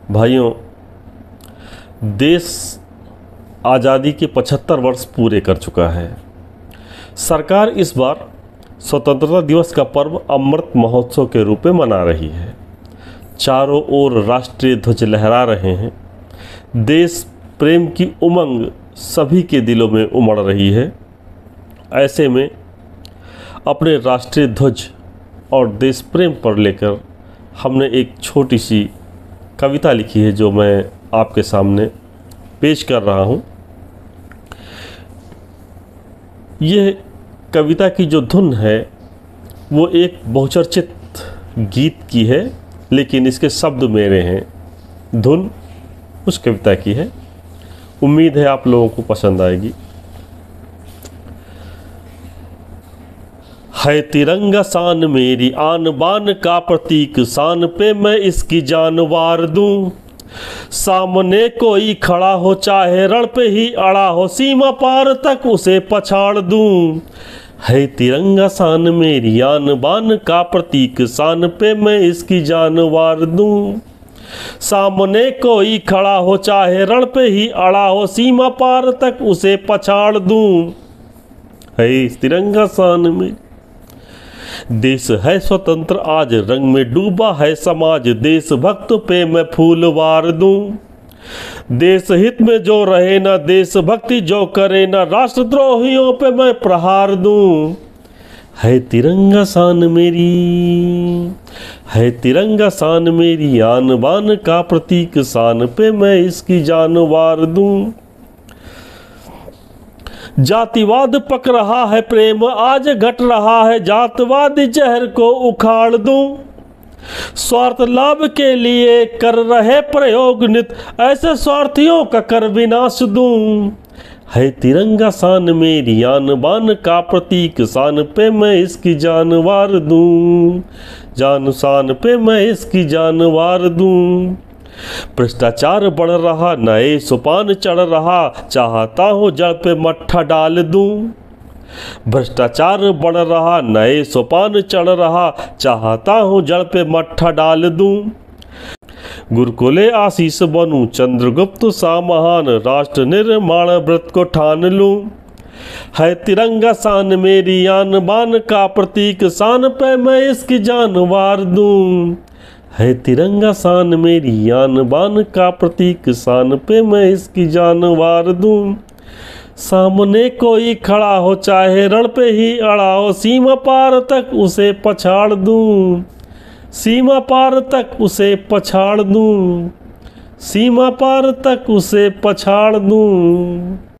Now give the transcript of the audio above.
भाइयों, देश आज़ादी के 75 वर्ष पूरे कर चुका है। सरकार इस बार स्वतंत्रता दिवस का पर्व अमृत महोत्सव के रूप में मना रही है। चारों ओर राष्ट्रीय ध्वज लहरा रहे हैं। देश प्रेम की उमंग सभी के दिलों में उमड़ रही है। ऐसे में अपने राष्ट्रीय ध्वज और देश प्रेम पर लेकर हमने एक छोटी सी कविता लिखी है जो मैं आपके सामने पेश कर रहा हूँ। यह कविता की जो धुन है वो एक बहुचर्चित गीत की है, लेकिन इसके शब्द मेरे हैं, धुन उस कविता की है। उम्मीद है आप लोगों को पसंद आएगी। है तिरंगा शान मेरी आन बान का प्रतीक, शान पे मैं इसकी जान वार दूं। सामने कोई खड़ा हो चाहे रण पे ही अड़ा हो, सीमा पार तक उसे पछाड़ दूं। है तिरंगा शान मेरी आन बान का प्रतीक, शान पे मैं इसकी जान वार दूं। सामने कोई खड़ा हो चाहे रण पे ही अड़ा हो, सीमा पार तक उसे पछाड़ दूं। है तिरंगा शान में देश है स्वतंत्र आज, रंग में डूबा है समाज, देशभक्त पे मैं फूल वार दूं। देश हित में जो रहे ना देशभक्ति जो करे ना, राष्ट्रद्रोहियों पे मैं प्रहार दूं। है तिरंगा शान मेरी, है तिरंगा शान मेरी आन बान का प्रतीक, शान पे मैं इसकी जान वार दूं। जातिवाद पक रहा है प्रेम आज घट रहा है, जातवाद जहर को उखाड़ दूं। स्वार्थ लाभ के लिए कर रहे प्रयोग नित, ऐसे स्वार्थियों का कर विनाश दूं। है तिरंगा शान मेरी आन बान का प्रतीक, शान पे मैं इसकी जान वार दूं। जान शान पे मैं इसकी जान वार दूं। भ्रष्टाचार बढ़ रहा नए सोपान चढ़ रहा, चाहता हूँ जड़ पे मट्ठा डाल दूं। भ्रष्टाचार बढ़ रहा नए सोपान चढ़ रहा, चाहता हूँ जड़ पे मट्ठा डाल दूं। गुरुकुले आशीष बनूं चंद्रगुप्त सा महान, राष्ट्र निर्माण व्रत को ठान लूं। है तिरंगा शान मेरी आन बान का प्रतीक, शान पे मैं इसकी जान वार दूं। है तिरंगा शान मेरी आन बान का प्रतीक, शान पे मैं इसकी जान वार दूं। सामने कोई खड़ा हो चाहे रण पे ही अड़ा हो, सीमा पार तक उसे पछाड़ दूं। सीमा पार तक उसे पछाड़ दूं। सीमा पार तक उसे पछाड़ दूं।